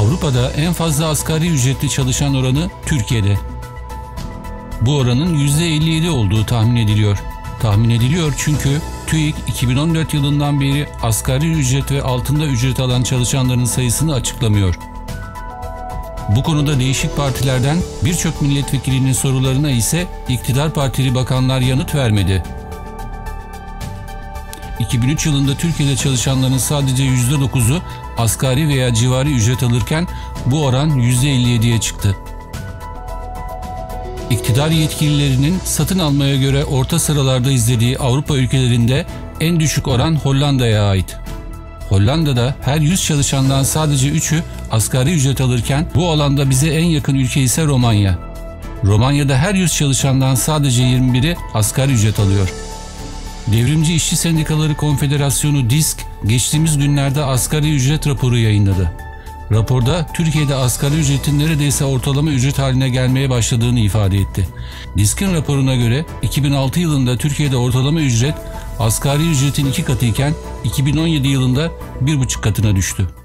Avrupa'da en fazla asgari ücretli çalışan oranı Türkiye'de. Bu oranın %57 olduğu tahmin ediliyor. Tahmin ediliyor çünkü TÜİK 2014 yılından beri asgari ücret ve altında ücret alan çalışanların sayısını açıklamıyor. Bu konuda değişik partilerden birçok milletvekilinin sorularına ise iktidar partili bakanlar yanıt vermedi. 2003 yılında Türkiye'de çalışanların sadece %9'u asgari veya civarı ücret alırken bu oran %57'ye çıktı. İktidar yetkililerinin satın almaya göre orta sıralarda izlediği Avrupa ülkelerinde en düşük oran Hollanda'ya ait. Hollanda'da her 100 çalışandan sadece 3'ü asgari ücret alırken bu alanda bize en yakın ülke ise Romanya. Romanya'da her 100 çalışandan sadece 21'i asgari ücret alıyor. Devrimci İşçi Sendikaları Konfederasyonu DİSK geçtiğimiz günlerde asgari ücret raporu yayınladı. Raporda Türkiye'de asgari ücretin neredeyse ortalama ücret haline gelmeye başladığını ifade etti. DİSK'in raporuna göre 2006 yılında Türkiye'de ortalama ücret asgari ücretin 2 katı iken 2017 yılında 1,5 katına düştü.